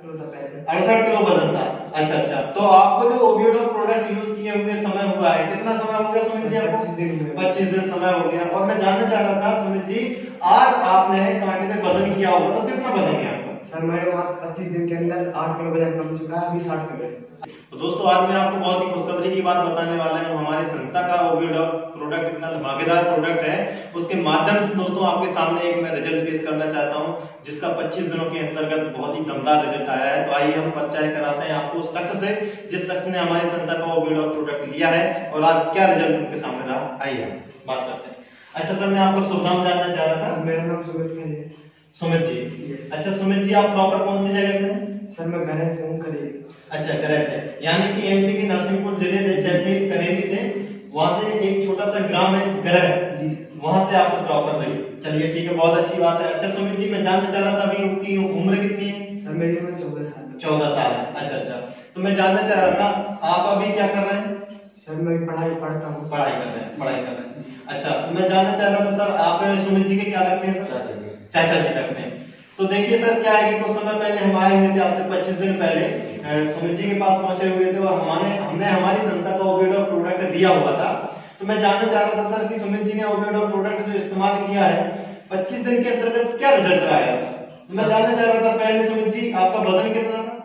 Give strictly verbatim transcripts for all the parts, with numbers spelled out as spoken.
अड़सठ किलो वजन था। अच्छा अच्छा, तो आपको जो ओबिडो प्रोडक्ट यूज किए हुए समय हुआ है, कितना समय हो गया सुमित जी आपको? पच्चीस दिन समय हो गया। और मैं जानना चाह रहा था सुमित जी, आज आपने कांटे पे वजन किया होगा तो कितना वजन है आपका? सर मेरे वहाँ पच्चीस दिन के अंदर आठ किलो वजन कम चुका है, अभी साठ किलो है। तो दोस्तों आज मैं आपको बहुत ही खुशखबरी की बात बताने वाला हूँ। हमारी संस्था का ओबिडो प्रोडक्ट इतना धमाकेदार प्रोडक्ट है, उसके माध्यम से दोस्तों आपके सामने एक मैं रिजल्ट पेश करना चाहता हूँ, जिसका पच्चीस दिनों के अंतर्गत बहुत ही दमदार रिजल्ट आया है। तो आइए हम परिचय कराते हैं आपको उस शख्स से जिस शख्स ने हमारी संस्था का ओबिडो प्रोडक्ट लिया है और आज क्या रिजल्ट उनके सामने रहा। आइए हम बात करते हैं। अच्छा सर, मैं आपको शुभ नाम जानना चाह रहा था। मेरा नाम सुमित है। सुमित जी, अच्छा सुमित जी, आप प्रॉपर कौन सी जगह से हैं? सर मैं घर से हूँ, करेली। अच्छा, करेली से, यानी कि एमपी के नरसिंहपुर जिले से, जैसे करेली से, वहां से एक छोटा सा ग्राम है गरह जी, वहां से आपको प्रॉपर लगी। चलिए ठीक है, बहुत अच्छी बात है। अच्छा सुमित जी, मैं जानना चाह रहा था अभी आपकी उम्र कितनी है? सर मेरी उम्र चौदह साल है। चौदह साल है। अच्छा अच्छा, तो मैं जानना चाह रहा था आप अभी क्या कर रहे हैं? सर मैं पढ़ाई पढ़ता हूँ। पढ़ाई कर रहे हैं, पढ़ाई कर रहे हैं। अच्छा, तो मैं जानना चाह रहा था सर, आप सुमित जी के क्या लगते हैं? सर चाचा जी लगते हैं। तो देखिए सर, क्या है कि कुछ समय पहले हम आए हुए थे, आज से पच्चीस दिन पहले सुमित जी के पास पहुंचे हुए थे और हमारे हमने हमारी संस्था का ओबिडो प्रोडक्ट दिया हुआ था। तो मैं जानना चाह रहा था सर कि सुमित जी ने ओबिडो प्रोडक्ट जो इस्तेमाल किया है पच्चीस दिन के अंतर्गत क्या रिजल्ट रहा है सर? तो मैं जानना चाह रहा था पहले सुमित जी, आपका वजन कितना था?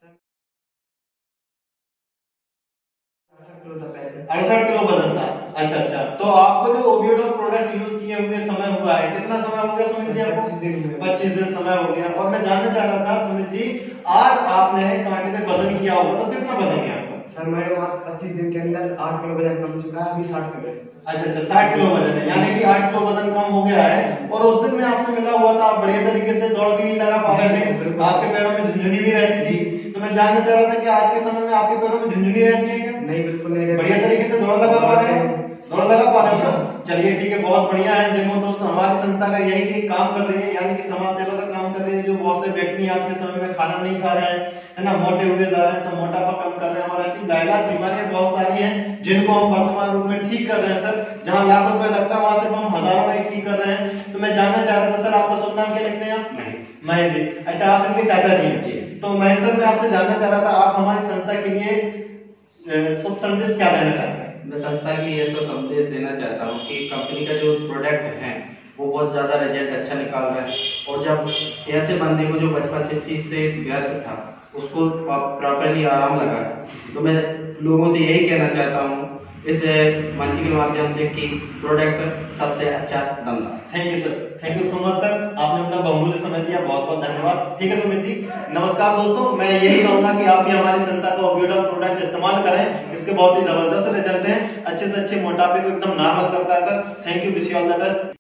अड़सठ किलो वजन था। अच्छा अच्छा, तो आपको जो ओबिडो प्रोडक्ट यूज किए हुए समय हुआ है, कितना समय हो गया सुमित जी आपको? पच्चीस दिन समय हो गया। और मैं जानना चाह रहा था सुमित जी, आज आपने कांटे पे वजन किया होगा तो कितना वजन है आपका? सर मेरे वहाँ पच्चीस दिन के अंदर आठ किलो वजन कम चुका है, अभी साठ किलो है। अच्छा अच्छा, साठ किलो वजन है, यानी कि आठ किलो वजन कम हो गया है। और उस दिन मैं आपसे मिला हुआ था, आप बढ़िया तरीके से दौड़ भी नहीं लगा पा रहे थे, आपके पैरों में झुंझुनी भी रहती थी। तो मैं जानना चाह रहा था कि आज के समय में आपके पैरों में झुंझुनी रहती है क्या? नहीं, बिल्कुल नहीं। बढ़िया तरीके से दौड़ लगा पा रहे हैं, दौड़ लगा पा रहे हो ना? चलिए ठीक है, बहुत बढ़िया है। देखो दोस्तों, हमारी संस्था का यही काम कर रही है, यानी कि समाज सेवा का काम कर रही है। जो बहुत से व्यक्ति आज के समय में खाना नहीं खा रहे हैं, है ना, मोटे हुए जा रहे हैं, तो मोटापा कम कर रहे हैं और ऐसी लाइलाज बीमारियां बहुत सारी हैं जिनको हम वर्तमान रूप में ठीक कर रहे हैं सर। जहां लाख रुपए लगता है वहां सिर्फ हम हजारों में ठीक कर रहे हैं। तो मैं जानना चाह रहा था सर, आपका शुभ नाम क्या लिखते हैं आप? महेश। महेश जी, अच्छा आप इनके चाचा जी हैं। तो महेश सर, मैं आपसे जानना चाह रहा था, आप हमारी संस्था के लिए शुभ संदेश क्या देना चाहते हैं? मैं संस्था के लिए ऐसा संदेश देना चाहता हूँ कि कंपनी का जो प्रोडक्ट है वो बहुत ज्यादा रिजल्ट अच्छा निकाल रहा है। और जब ऐसे बंदे को जो बचपन से इस चीज से ग्रस्त था उसको प्रॉपरली आराम लगा है, तो मैं लोगों से यही कहना चाहता हूँ इस मंच के माध्यम से कि प्रोडक्ट सबसे अच्छा दमदार। Thank you sir, thank you so much sir, आपने अपना बहुमूल्य समय दिया, बहुत बहुत धन्यवाद। ठीक है सुमित जी, नमस्कार दोस्तों। मैं यही कहूंगा कि आप भी हमारी संस्था का ओबिडो प्रोडक्ट इस्तेमाल करें, इसके बहुत ही जबरदस्त रिजल्ट हैं, अच्छे से अच्छे मोटापे को एकदम नॉर्मल करता है sir. Thank you, wish you all the best.